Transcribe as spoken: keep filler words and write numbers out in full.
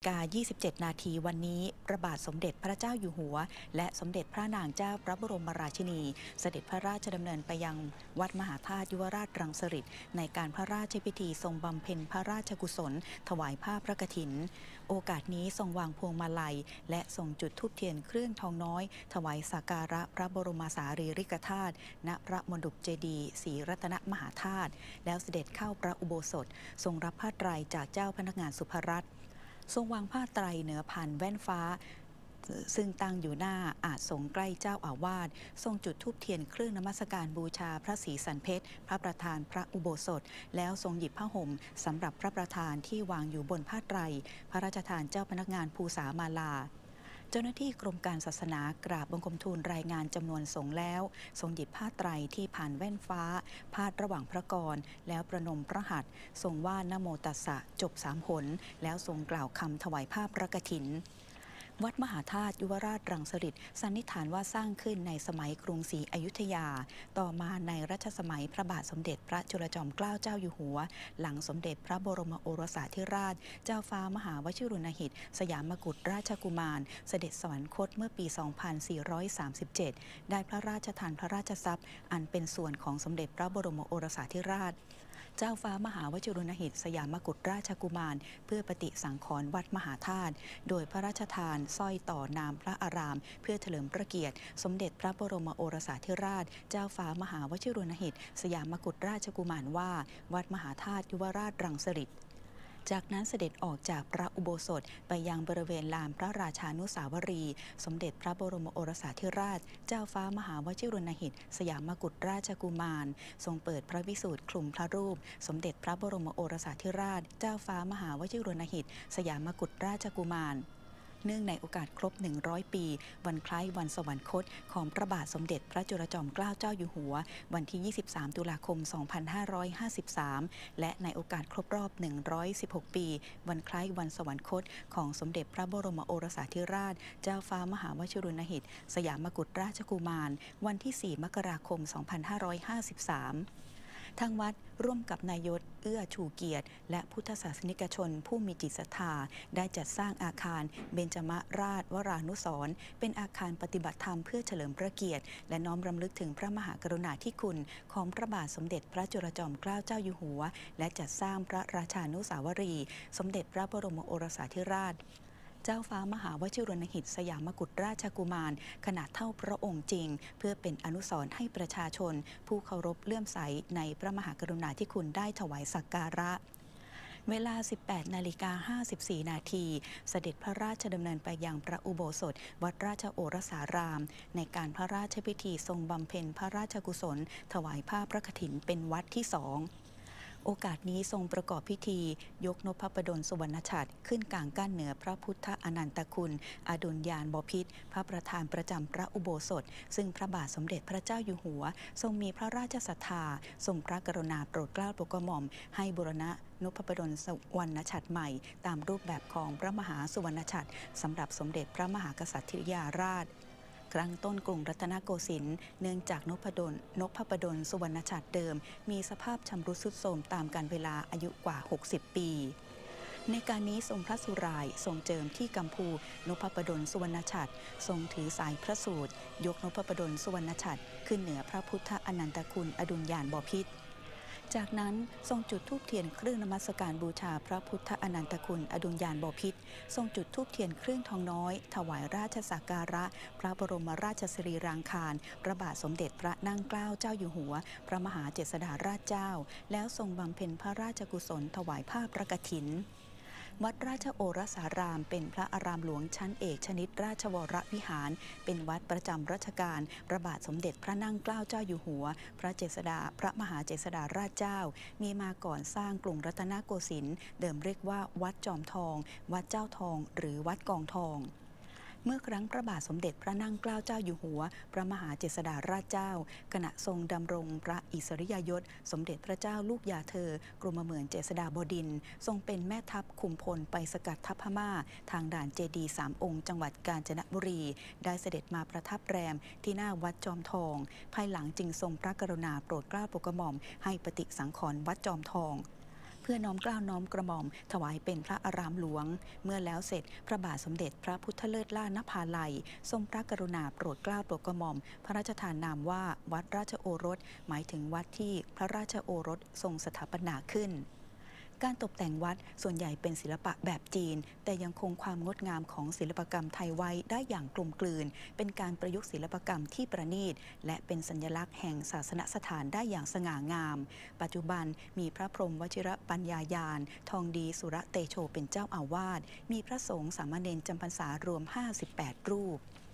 กา ยี่สิบเจ็ด นาทีวันนี้พระบาทสมเด็จพระเจ้าอยู่หัวและสมเด็จพระนางเจ้าพระบรมราชินีเสด็จพระราชดำเนินไปยังวัดมหาธาตุยุวราชรังสฤษฎ์ในการพระราชพิธีทรงบำเพ็ญพระราชกุศลถวายผ้าพระกฐินโอกาสนี้ทรงวางพวงมาลัยและทรงจุดธูปเทียนเครื่องทองน้อยถวายสักการะพระบรมสารีริกธาตุณพระมณฑปเจดีย์ศรีรัตนมหาธาตุแล้วเสด็จเข้าพระอุโบสถทรงรับผ้าไตรจากเจ้าพนักงานสุภรัตน์ทรงวางผ้าไตรเหนือผ่านแว่นฟ้าซึ่งตั้งอยู่หน้าอาสงใกล้เจ้าอาวาสทรงจุดธูปเทียนเครื่องนมัสการบูชาพระศรีสันเพชรพระประธานพระอุโบสถแล้วทรงหยิบผ้าห่มสำหรับพระประธานที่วางอยู่บนผ้าไตรพระราชทานเจ้าพนักงานภูษามาลาเจ้าหน้าที่กรมการศาสนากราบบังคมทูลรายงานจำนวนสงฆ์แล้วทรงหยิบผ้าไตรที่ผ่านแว่นฟ้าพาดระหว่างพระกรแล้วประนมพระหัตถ์ทรงว่านะโมตัสสะจบสามหนแล้วทรงกล่าวคำถวายผ้าพระกฐินวัดมหาธาตุยุวราชรังสฤษฎ์สันนิษฐานว่าสร้างขึ้นในสมัยกรุงศรีอยุธยาต่อมาในรัชสมัยพระบาทสมเด็จพระจุลจอมเกล้าเจ้าอยู่หัวหลังสมเด็จพระบรมโอรสาธิราชเจ้าฟ้ามหาวชิรุณหิตสยามกุฎราชกุมารเสด็จสวรรคตเมื่อปี สองพันสี่ร้อยสามสิบเจ็ด ได้พระราชทานพระราชทรัพย์อันเป็นส่วนของสมเด็จพระบรมโอรสาธิราชเจ้าฟ้ามหาวชิรุณหิตสยามกุฎราชกุมารเพื่อปฏิสังขรณ์วัดมหาธาตุโดยพระราชทานสร้อยต่อนามพระอารามเพื่อเฉลิมพระเกียรติสมเด็จพระบรมโอรสาธิราชเจ้าฟ้ามหาวชิรุณหิตสยามกุฎราชกุมารว่าวัดมหาธาตุยุวราชรังสฤษฎ์จากนั้นเสด็จออกจากพระอุโบสถไปยังบริเวณลานพระราชานุสาวรีย์สมเด็จพระบรมโอรสาธิราชเจ้าฟ้ามหาวชิรุณหิตสยามกุฎราชกุมารทรงเปิดพระวิสูตรคลุมพระรูปสมเด็จพระบรมโอรสาธิราชเจ้าฟ้ามหาวชิรุณหิตสยามกุฎราชกุมารเนื่องในโอกาสครบหนึ่งร้อยปีวันคล้ายวันสวรรคตของพระบาทสมเด็จพระจุลจอมเกล้าเจ้าอยู่หัววันที่ยี่สิบสามตุลาคมสองพันห้าร้อยห้าสิบสามและในโอกาสครบรอบหนึ่งร้อยสิบหกปีวันคล้ายวันสวรรคตของสมเด็จพระบรมโอรสาธิราชเจ้าฟ้ามหาวชิรุณหิตสยามกุฎราชกุมารวันที่สี่มกราคมสองพันห้าร้อยห้าสิบสามทางวัดร่วมกับนายศเอื้อชูเกียรติและพุทธศาสนิกชนผู้มีจิตศรัทธาได้จัดสร้างอาคารเบญจมราชวรานุสรณ์เป็นอาคารปฏิบัติธรรมเพื่อเฉลิมพระเกียรติและน้อมรำลึกถึงพระมหากรุณาธิคุณของพระบาทสมเด็จพระจุลจอมเกล้าเจ้าอยู่หัวและจัดสร้างพระราชานุสาวรีย์สมเด็จพระบรมโอรสาธิราชเจ้าฟ้ามหาวชิรุณหิตสยามกุฎราชกุมารขนาดเท่าพระองค์จริงเพื่อเป็นอนุสรณ์ให้ประชาชนผู้เคารพเลื่อมใสในพระมหากรุณาธิคุณได้ถวายสักการะเวลา สิบแปดนาฬิกาห้าสิบสี่ นาทีเสด็จพระราชดำเนินไปยังพระอุโบสถวัดราชโอรสารามในการพระราชพิธีทรงบำเพ็ญพระราชกุศลถวายผ้าพระกฐินเป็นวัดที่สองโอกาสนี้ทรงประกอบพิธียกนพประดลสุวรรณฉัตรขึ้นกลางกั้นเหนือพระพุทธอนันตคุณอดุลยานบพิตรพระประธานประจำพระอุโบสถซึ่งพระบาทสมเด็จพระเจ้าอยู่หัวทรงมีพระราชศรัทธาทรงพระกรุณาโปรดเกล้าโปรดกระหม่อมให้บูรณะนพประดลสุวรรณฉัตรใหม่ตามรูปแบบของพระมหาสุวรรณฉัตรสำหรับสมเด็จพระมหากษัตริยาราชครั้งต้นกรุงรัตนโกสินทร์เนื่องจากนพดลนพประดลสุวรรณฉัตรเดิมมีสภาพชำรุดทรุดโทรมตามกาลเวลาอายุกว่าหกสิบปีในการนี้ทรงพระสุรายทรงเจิมที่กัมพูนพประดลสุวรรณฉัตรทรงถือสายพระสูตรยกนพประดลสุวรรณฉัตรขึ้นเหนือพระพุทธอนันตคุณอดุลยานบพิตรจากนั้นทรงจุดธูปเทียนเครื่องนมัสการบูชาพระพุทธอนันตคุณอดุลยานบพิตรทรงจุดธูปเทียนเครื่องทองน้อยถวายราชสักการะพระบรมราชสรีรางคารพระบาทสมเด็จพระนั่งเกล้าเจ้าอยู่หัวพระมหาเจษฎาราชเจ้าแล้วทรงบำเพ็ญพระราชกุศลถวายผ้าพระกฐินวัดราชโอรสารามเป็นพระอารามหลวงชั้นเอกชนิดราชวรวิหารเป็นวัดประจำรัชกาลพระบาทสมเด็จพระนั่งเกล้าเจ้าอยู่หัวพระเจษฎาพระมหาเจษฎาราชเจ้ามีมาก่อนสร้างกรุงรัตนโกสินทร์เดิมเรียกว่าวัดจอมทองวัดเจ้าทองหรือวัดกองทองเมื่อครั้งพระบาทสมเด็จพระนั่งเกล้าเจ้าอยู่หัวพระมหาเจษฎาราชเจ้าขณะทรงดำรงพระอิสริยยศสมเด็จพระเจ้าลูกยาเธอกรมเหมือนเจษฎาบดินทร์ทรงเป็นแม่ทัพคุมพลไปสกัดทัพพม่าทางด่านเจดีย์สามองค์จังหวัดกาญจนบุรีได้เสด็จมาประทับแรมที่หน้าวัดจอมทองภายหลังจึงทรงพระกรุณาโปรดเกล้าโปรดกระหม่อมให้ปฏิสังขรณ์วัดจอมทองเพื่อน้อมเกล้าน้อมกระหม่อมถวายเป็นพระอารามหลวงเมื่อแล้วเสร็จพระบาทสมเด็จพระพุทธเลิศล่านภาลัยทรงพระกรุณาโปรดเกล้าโปรดกระหม่อมพระราชทานนามว่าวัดราชโอรสหมายถึงวัดที่พระราชโอรสทรงสถาปนาขึ้นการตกแต่งวัดส่วนใหญ่เป็นศิลปะแบบจีนแต่ยังคงความงดงามของศิลปกรรมไทยไว้ได้อย่างกลมกลืนเป็นการประยุกต์ศิลปกรรมที่ประณีตและเป็นสัญลักษณ์แห่งศาสนสถานได้อย่างสง่างามปัจจุบันมีพระพรหมวชิรปัญญายานทองดีสุรเตโชเป็นเจ้าอาวาสมีพระสงฆ์สามเณรจำพรรษารวมห้าสิบแปดรูป